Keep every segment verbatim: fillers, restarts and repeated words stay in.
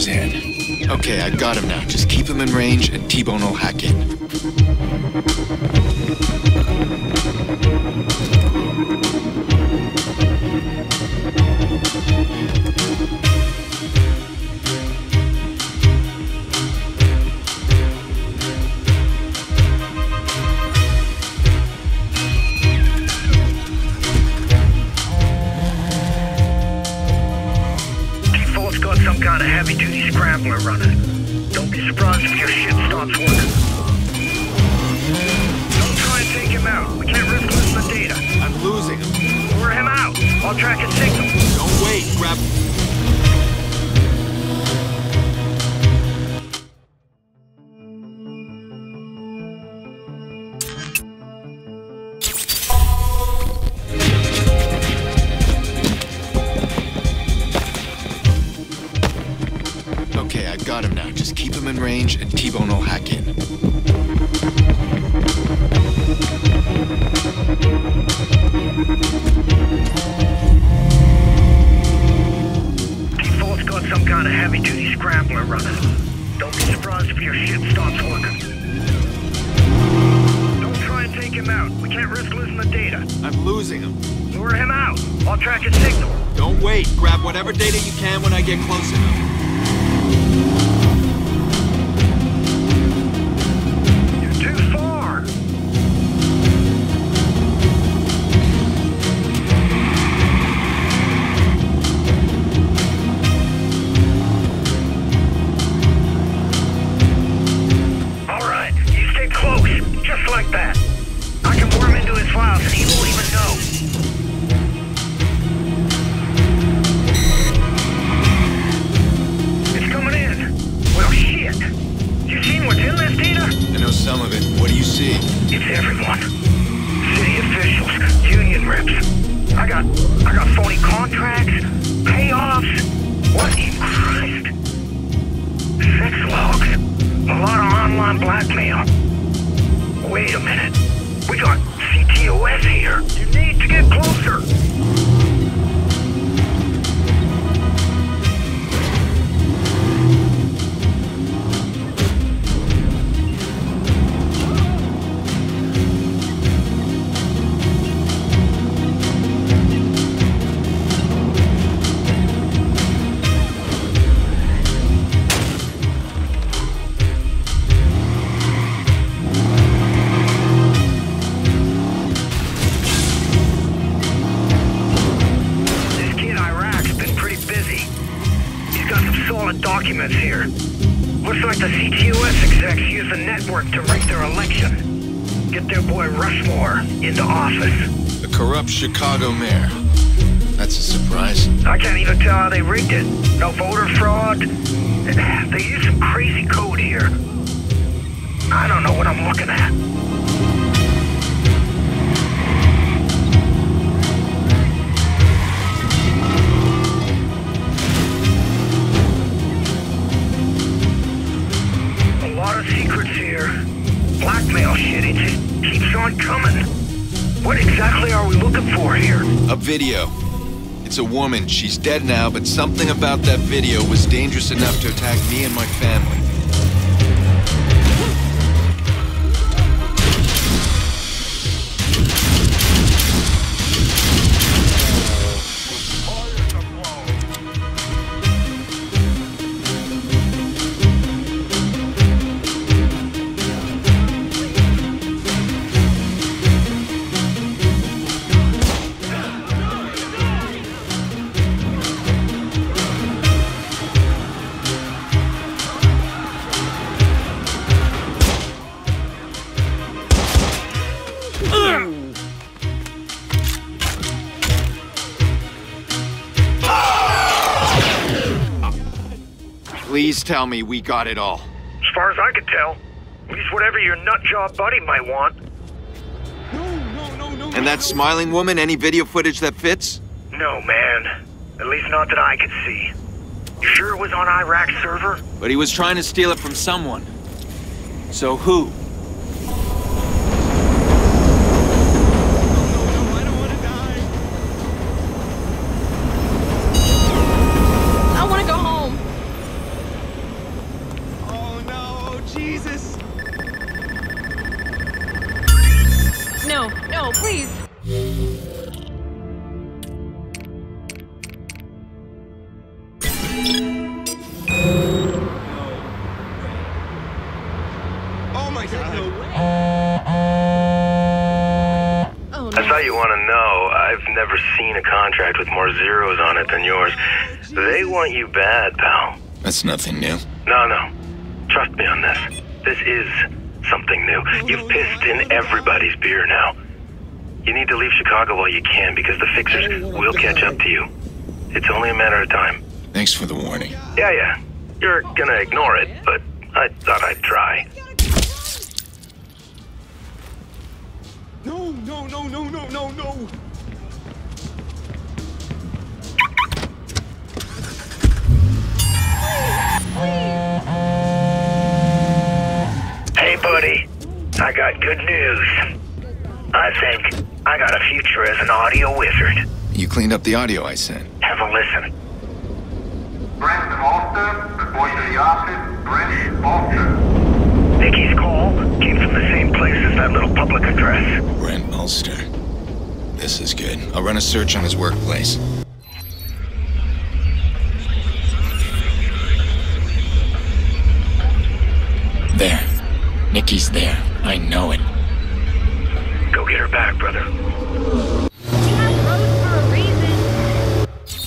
his head. Okay, I got him now. Just keep him in range and T-Bone will hack in. Some kind of heavy-duty scrambler running. Don't be surprised if your shit stops working. Don't try and take him out. We can't risk losing the data. I'm losing him. Lure him out. I'll track his signal. Don't wait. Grab... Okay, I got him now. Just keep him in range and T-Bone will hack in. Default's got some kind of heavy-duty scrambler running. Don't be surprised if your shit stops working. Don't try and take him out. We can't risk losing the data. I'm losing him. Lure him out. I'll track his signal. Don't wait. Grab whatever data you can when I get close enough. Like that. I can worm into his files and he won't even know. It's coming in. Well, shit. You seen what's in this data? I know some of it. What do you see? It's everyone. City officials, union reps. I got, I got phony contracts, payoffs. What in Christ? Sex logs. A lot of online blackmail. Wait a minute. We got C T O S here. You need to get closer. Documents here. Looks like the C T O S execs use the network to rig their election. Get their boy Rushmore into office. The corrupt Chicago mayor. That's a surprise. I can't even tell how they rigged it. No voter fraud. They use some crazy code here. I don't know what I'm looking at. Secrets here. Blackmail shit, it just keeps on coming. What exactly are we looking for here? A video. It's a woman. She's dead now, but something about that video was dangerous enough to attack me and my family. Please tell me we got it all. As far as I can tell. At least whatever your nutjob buddy might want. No, no, no, no. And that smiling woman, any video footage that fits? No, man. At least not that I could see. You sure it was on Iraq's server? But he was trying to steal it from someone. So who? Jesus! No, no, please. Oh my God! No way! Oh, no. That's all you want to know. I've never seen a contract with more zeros on it than yours. They want you bad, pal. That's nothing new. No, no. Trust me on this. This is something new. You've pissed in everybody's beer now. You need to leave Chicago while you can because the fixers will catch up to you. It's only a matter of time. Thanks for the warning. Yeah, yeah. You're gonna ignore it, but I thought I'd try. No, no, no, no, no, no, no! Hey, buddy. I got good news. I think I got a future as an audio wizard. You cleaned up the audio I sent. Have a listen. Brent Ulster, report to the office. Brent Ulster. Nikki's call came from the same place as that little public address. Brent Ulster. This is good. I'll run a search on his workplace. There. Nikki's there. I know it. Go get her back, brother. You have Rose for a reason.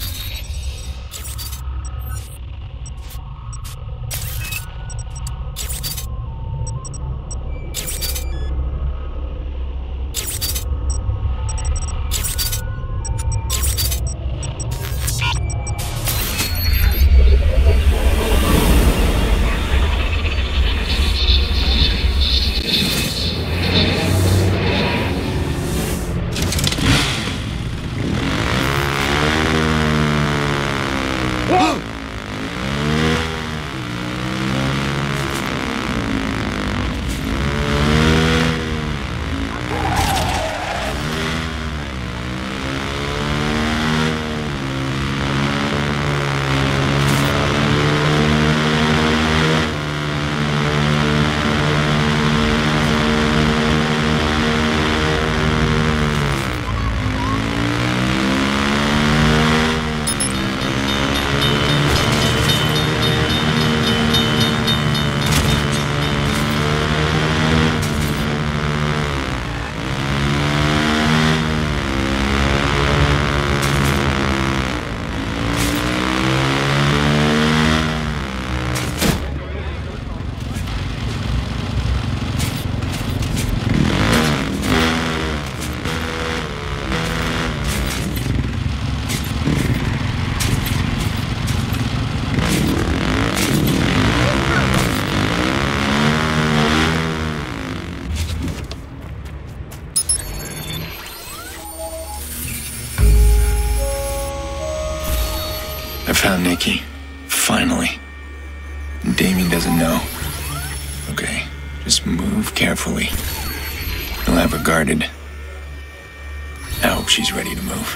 I found Nikki. Finally. Damien doesn't know. Okay, just move carefully. He'll have her guarded. I hope she's ready to move.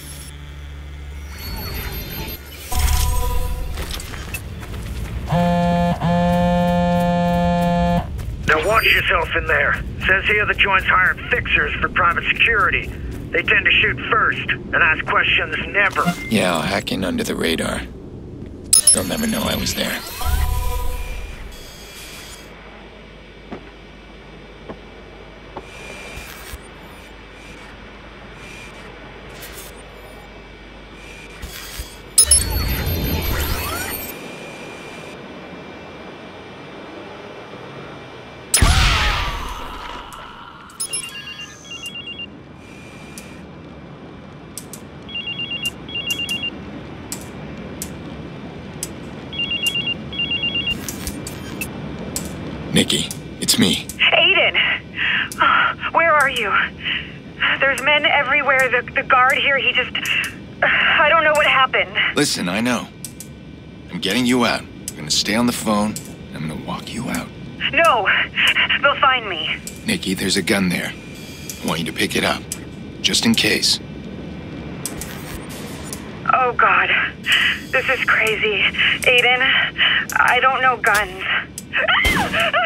Now watch yourself in there. Says here the joint's hiring fixers for private security. They tend to shoot first and ask questions never. Yeah, I'll hack in under the radar. They'll never know I was there. Nikki, it's me. Aiden! Oh, where are you? There's men everywhere. The, the guard here, he just... I don't know what happened. Listen, I know. I'm getting you out. I'm gonna stay on the phone, and I'm gonna walk you out. No! They'll find me. Nikki, there's a gun there. I want you to pick it up, just in case. Oh, God. This is crazy. Aiden, I don't know guns.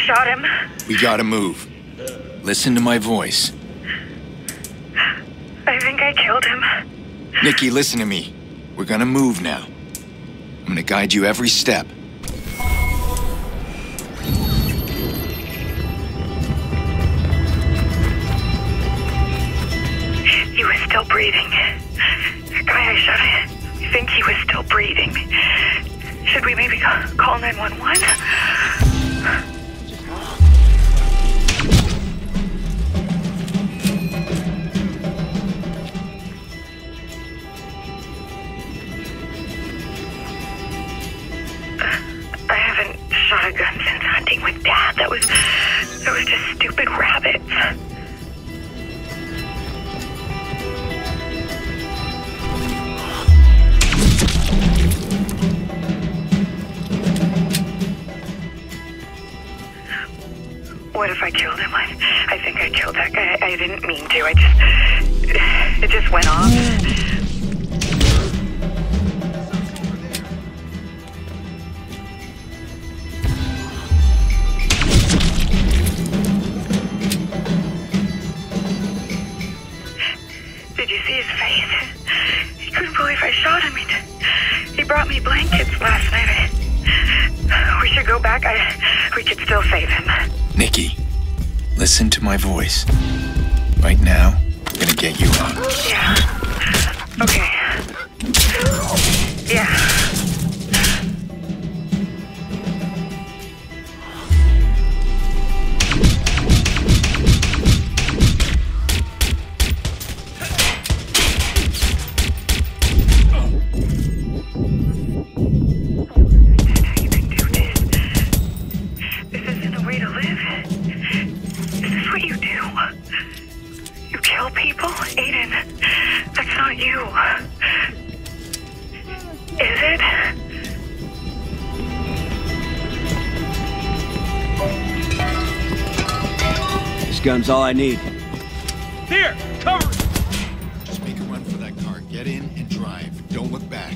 shot him. We gotta move. Listen to my voice. I think I killed him. Nikki, listen to me. We're gonna move now. I'm gonna guide you every step. He was still breathing. The guy I shot, I think he was still breathing. Should we maybe call nine one one? I haven't shot a gun since hunting with Dad. That was, that was just stupid rabbits. What if I killed him? I, I think I killed that guy. I, I didn't mean to. I just... It just went off. Did you see his face? He couldn't believe I shot him. He, he brought me blankets last night. I, we should go back. I, we could still save him. Nikki, listen to my voice. Right now, I'm gonna get you out. Yeah. Okay. Yeah. Gun's all I need. Here, cover! Just make a run for that car. Get in and drive. Don't look back.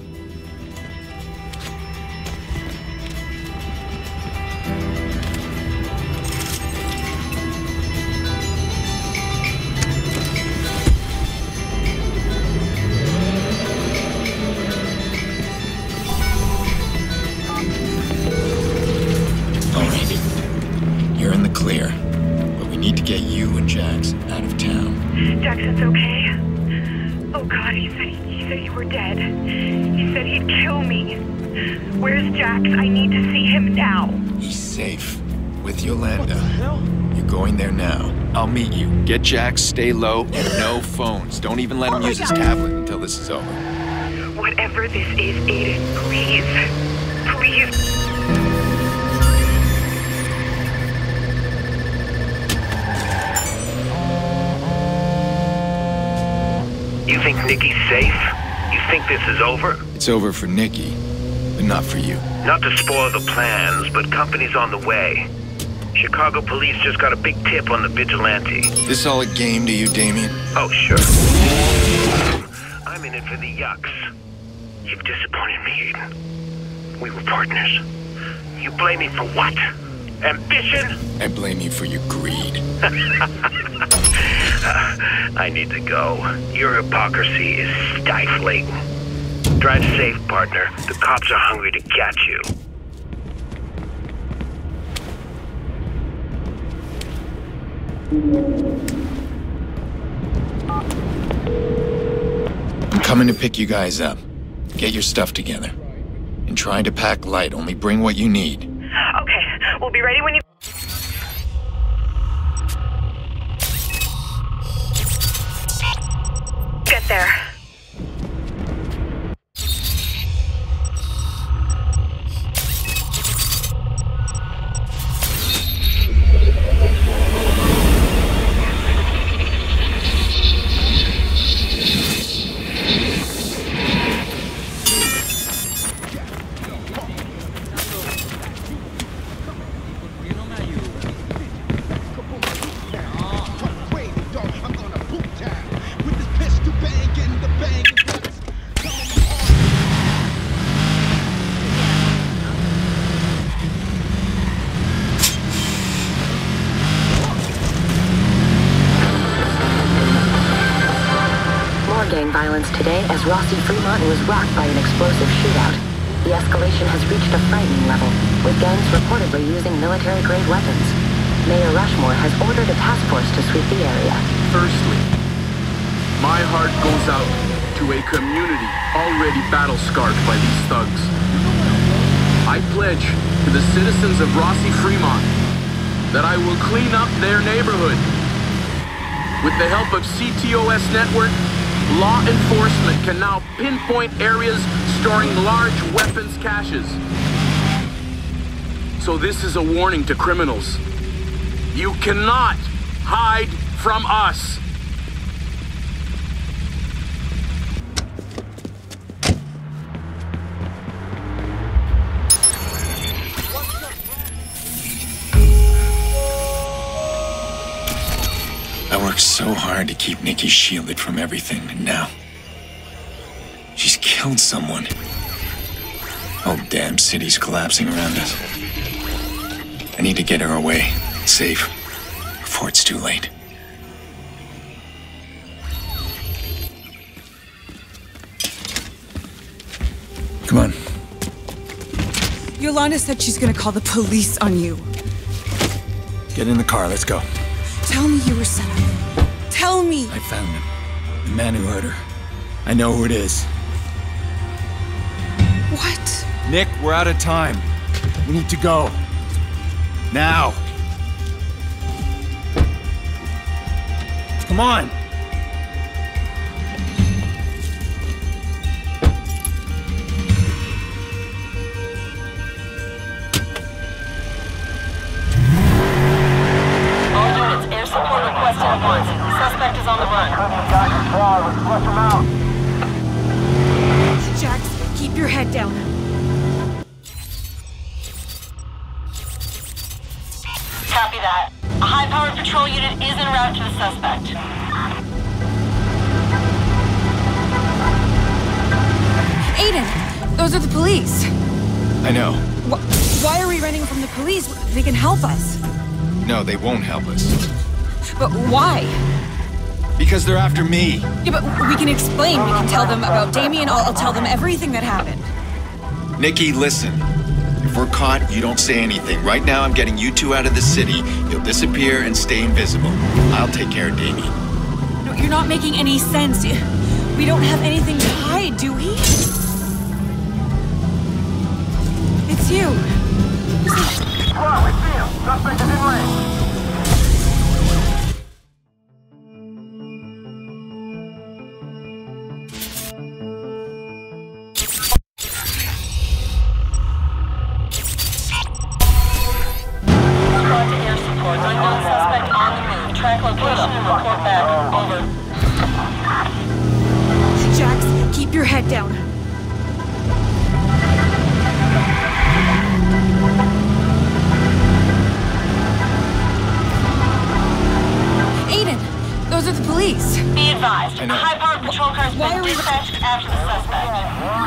All right. You're in the clear. Need to get you and Jax out of town. Jackson's okay? Oh God, he said he, he said you were dead. He said he'd kill me. Where's Jax? I need to see him now. He's safe with Yolanda. You're going there now. I'll meet you. Get Jax, stay low, and no phones. Don't even let him oh use God. his tablet until this is over. Whatever this is, Aiden, please. Please. You think Nikki's safe? You think this is over? It's over for Nikki, but not for you. Not to spoil the plans, but company's on the way. Chicago police just got a big tip on the vigilante. This all a game to you, Damien? Oh, sure. I'm in it for the yucks. You've disappointed me, Aiden. We were partners. You blame me for what? Ambition? I blame you for your greed. I need to go. Your hypocrisy is stifling. Drive safe, partner. The cops are hungry to catch you. I'm coming to pick you guys up. Get your stuff together. And try to pack light. Only bring what you need. Okay, we'll be ready when you... Get there. announced today as Rossi Fremont was rocked by an explosive shootout. The escalation has reached a frightening level, with gangs reportedly using military-grade weapons. Mayor Rushmore has ordered a task force to sweep the area. Firstly, my heart goes out to a community already battle-scarred by these thugs. I pledge to the citizens of Rossi Fremont that I will clean up their neighborhood. With the help of C T O S Network, law enforcement can now pinpoint areas storing large weapons caches. So this is a warning to criminals. You cannot hide from us. I worked so hard to keep Nikki shielded from everything, and now she's killed someone. Whole damn city's collapsing around us. I need to get her away, safe, before it's too late. Come on. Yolanda said she's gonna call the police on you. Get in the car, let's go. Tell me you were set up. Tell me! I found him. The man who hurt her. I know who it is. What? Nick, we're out of time. We need to go. Now. Come on. All units, air support requested at once. Suspect is on the run. Let's flush him out. Jax, keep your head down. Copy that. A high-powered patrol unit is en route to the suspect. Aiden, those are the police. I know. Wh why are we running from the police? They can help us. No, they won't help us. But why? Because they're after me. Yeah, but we can explain. We can tell them about Damien. I'll, I'll tell them everything that happened. Nikki, listen. If we're caught, you don't say anything. Right now, I'm getting you two out of the city. You'll disappear and stay invisible. I'll take care of Damien. No, you're not making any sense. We don't have anything to hide, do we? It's you. Come on, we see him. Suspect is in range. Squad to air support. Unknown suspect on the move. Track location and report back. Over. Jax, keep your head down. Aiden, those are the police. Be advised. I know. A high-powered patrol car has Why been are we- dispatched after the suspect.